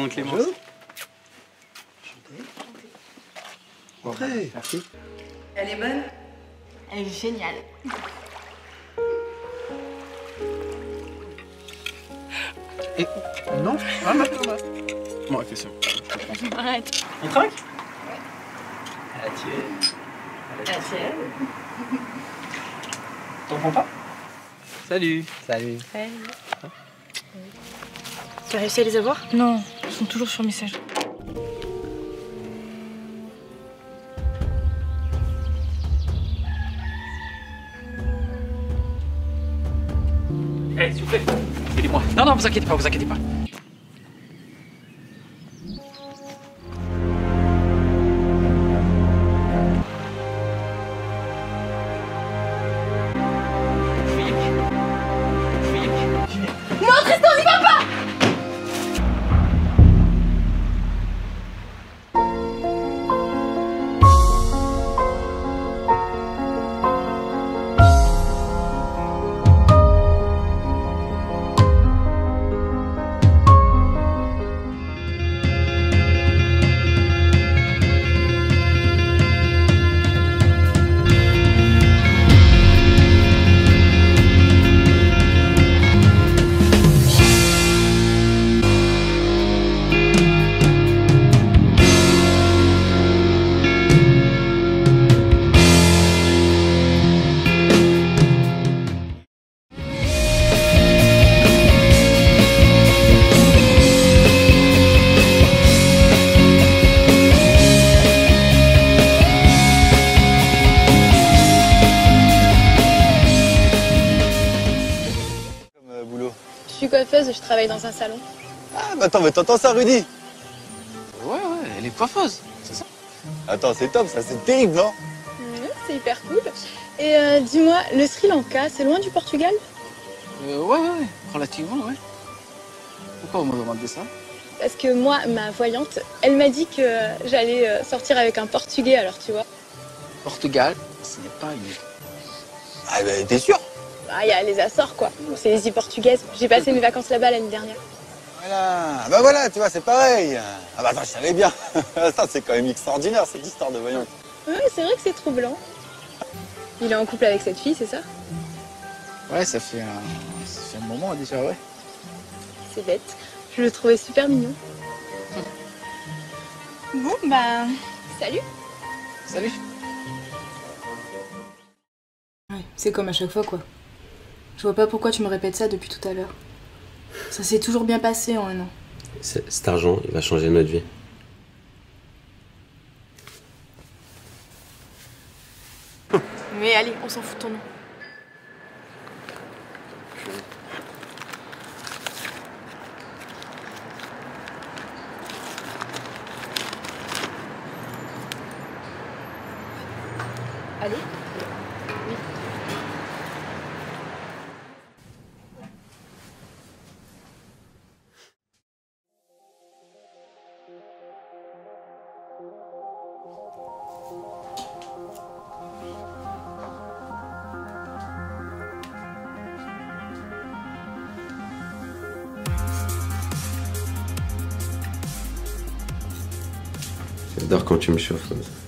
maison de Clémence. Entrez. Merci. Elle est bonne? Elle est géniale. Et... Non, ah, maintenant. Bon, ok, c'est bon. Arrête. On trinque? Ouais. À la tienne. À la tienne. T'en prends pas? Salut. Salut. Salut. Tu as réussi à les avoir? Non, ils sont toujours sur message. Eh, s'il vous plaît, aidez-moi. Non, non, vous inquiétez pas, vous inquiétez pas. Non, Tristan, n'y va pas! Je suis coiffeuse et je travaille dans un salon. Ah, bah attends, mais t'entends ça, Rudy? Ouais, elle est coiffeuse, c'est ça? Attends, c'est top, ça, c'est terrible, non? C'est hyper cool. Et dis-moi, le Sri Lanka, c'est loin du Portugal? Ouais, relativement, ouais. Pourquoi vous me demandez ça? Parce que moi, ma voyante, elle m'a dit que j'allais sortir avec un Portugais, alors tu vois. Portugal, ce n'est pas une île. Ah, bah t'es sûr? Ah, il y a les Açores, quoi. C'est les îles portugaises. J'ai passé mes vacances là-bas l'année dernière. Voilà, bah voilà, tu vois, c'est pareil. Ah bah attends, je savais bien. Ça, c'est quand même extraordinaire, cette histoire de voyante. Ouais, c'est vrai que c'est troublant. Il est en couple avec cette fille, c'est ça? Ouais, ça fait un moment déjà, ouais. C'est bête. Je le trouvais super mignon. Bon, bah... Salut. Salut. Ouais, c'est comme à chaque fois, quoi. Je vois pas pourquoi tu me répètes ça depuis tout à l'heure. Ça s'est toujours bien passé en un an. Cet argent, il va changer notre vie. Mais allez, on s'en fout de ton nom. Allô? Oui. J'adore quand tu me chauffes comme ça.